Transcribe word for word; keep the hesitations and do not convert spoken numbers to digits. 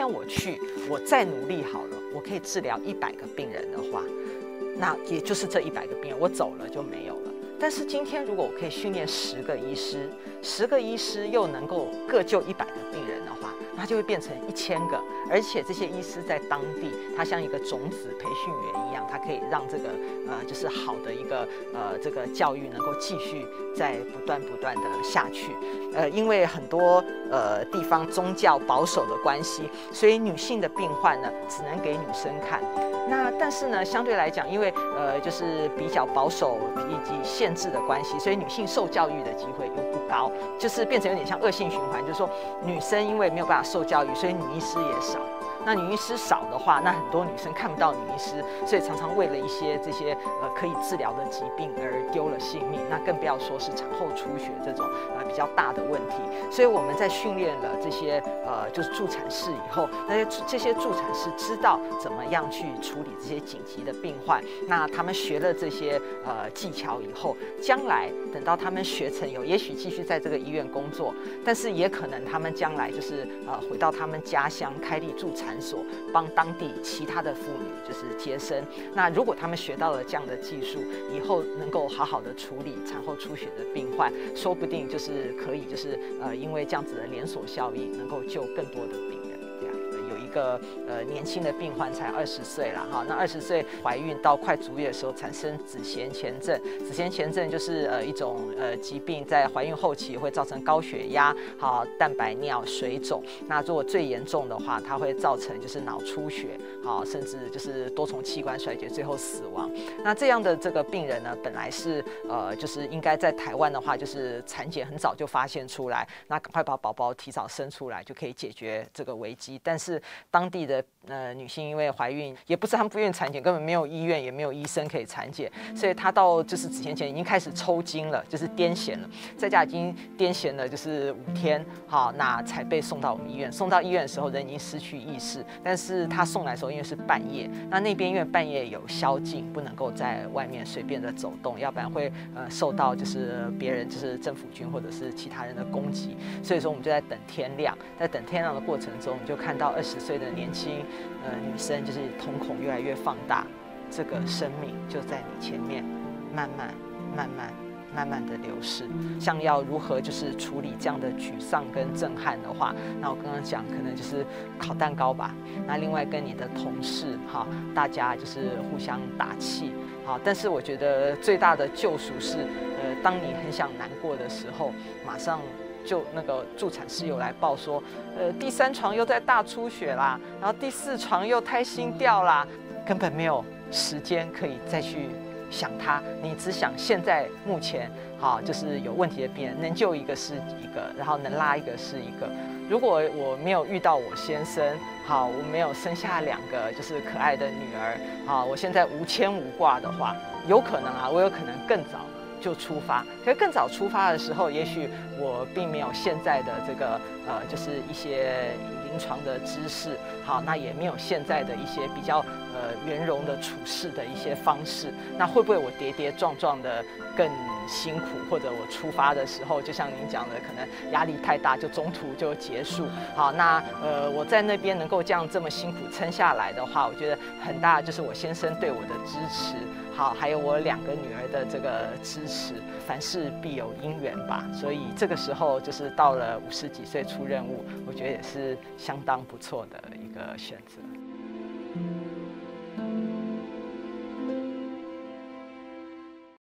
天我去，我再努力好了，我可以治疗一百个病人的话，那也就是这一百个病人，我走了就没有了。但是今天如果我可以训练十个医师，十个医师又能够各救一百个病人的话，那就会变成一千个，而且这些医师在当地，他像一个种子培训员一样，他可以让这个呃就是好的一个呃这个教育能够继续在不断不断的下去。呃，因为很多呃地方宗教保守的关系，所以女性的病患呢只能给女生看。那但是呢，相对来讲，因为呃就是比较保守以及限制的关系，所以女性受教育的机会又不高，就是变成有点像恶性循环，就是说女生因为没有办法受教育，所以女医师也少。那女医师少的话，那很多女生看不到女医师，所以常常为了一些这些呃可以治疗的疾病而丢了性命。那更不要说是产后出血这种呃比较大的问题。所以我们在训练了这些呃就是助产士以后，那些这些助产士知道怎么样去处理这些紧急的病患。那他们学了这些呃技巧以后，将来等到他们学成有，也许继续在这个医院工作，但是也可能他们将来就是呃回到他们家乡开立助产所，帮当地其他的妇女就是接生。那如果他们学到了这样的技术，以后能够好好的处理产后出血的病患，说不定就是可以就是呃因为这样子的连锁效应，能够救更多的病人。这样有一个呃年轻的病患才二十岁了哈，那二十岁怀孕到快足月的时候产生子痫前症，子痫前症就是呃一种呃疾病，在怀孕后期会造成高血压、好蛋白尿、水肿。那如果最严重的话，它会造成就是脑出血，好甚至就是多重器官衰竭，最后死亡。那这样的这个病人呢，本来是呃就是应该在台湾的话，就是产检很早就发现出来，那赶快把宝宝提早生出来，就可以解决这个危机。但是当地的呃女性因为怀孕，也不是她们不愿意产检，根本没有医院也没有医生可以产检，所以她到就是子痫前已经开始抽筋了，就是癫痫了，在家已经癫痫了就是五天，好，那才被送到我们医院。送到医院的时候，人已经失去意识，但是他送来的时候因为是半夜，那那边因为半夜有宵禁，不能够在外面随便的走动，要不然会呃受到就是别人就是政府军或者是其他人的攻击。所以说我们就在等天亮，在等天亮的过程中，我们就看到二十岁的年轻呃女生就是瞳孔越来越放大，这个生命就在你前面慢慢慢慢慢慢的流逝。像要如何就是处理这样的沮丧跟震撼的话，那我刚刚讲可能就是烤蛋糕吧。那另外跟你的同事哈，大家就是互相打气。好，但是我觉得最大的救赎是，呃，当你很想难过的时候，马上就那个助产士又来报说，呃，第三床又在大出血啦，然后第四床又胎心掉啦，根本没有时间可以再去想他，你只想现在目前好就是有问题的病人，能救一个是一个，然后能拉一个是一个。如果我没有遇到我先生，好，我没有生下两个就是可爱的女儿，好，我现在无牵无挂的话，有可能啊，我有可能更早就出发。可是更早出发的时候，也许我并没有现在的这个呃，就是一些临床的知识，好，那也没有现在的一些比较呃圆融的处事的一些方式。那会不会我跌跌撞撞的更辛苦，或者我出发的时候，就像您讲的，可能压力太大，就中途就结束。好，那呃我在那边能够这样这么辛苦撑下来的话，我觉得很大就是我先生对我的支持。好，还有我两个女儿的这个支持，凡事必有因缘吧。所以这个时候就是到了五十几岁出任务，我觉得也是相当不错的一个选择。